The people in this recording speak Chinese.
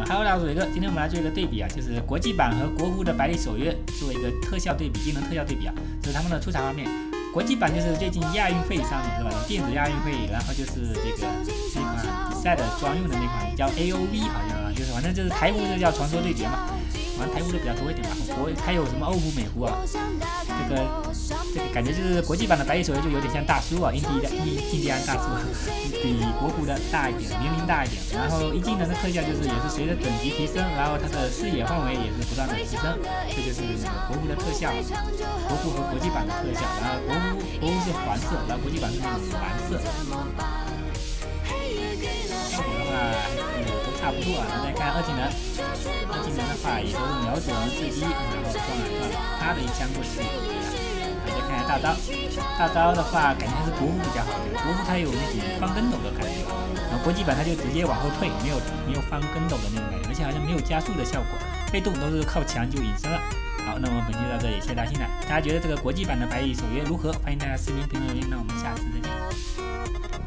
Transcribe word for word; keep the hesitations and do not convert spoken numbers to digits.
啊，还有老鼠一个，今天我们来做一个对比啊，就是国际版和国服的百里守约做一个特效对比，技能特效对比啊，这是他们的出场画面。国际版就是最近亚运会上面是吧？电子亚运会，然后就是这个那款比赛的专用的那款叫 A O V， 好像就是反正就是台服就叫传说对决嘛，玩台服的比较多一点吧。国还有什么欧服、美服啊，这个这个感觉就是国际版的百里守约就有点像大叔啊，印第的印印第安大叔，比国服的大一点，年龄大一点。然后一技能的特效就是也是随着等级提升，然后它的视野范围也是不断的提升，这就是那个国服的特效，国服和国际版的特效。然后国服国服是黄色，然后国际版是那种蓝色。效果的话也都差不多啊。那再看二技能，二技能的话也都是瞄准射击，然后撞啊撞，他的一枪不死。然后再看下大招，大招的话感觉还是国服比较好一点，国服它有那种翻跟斗的感觉，然后国际版它就直接往后退，没有没有翻跟斗的那种感觉，而且好像没有加速的效果，被动都是靠墙就隐身了。好，那么本期就到这里，谢谢大家欣赏。大家觉得这个国际版的百里守约如何？欢迎大家私信评论留言。那我们下次再见。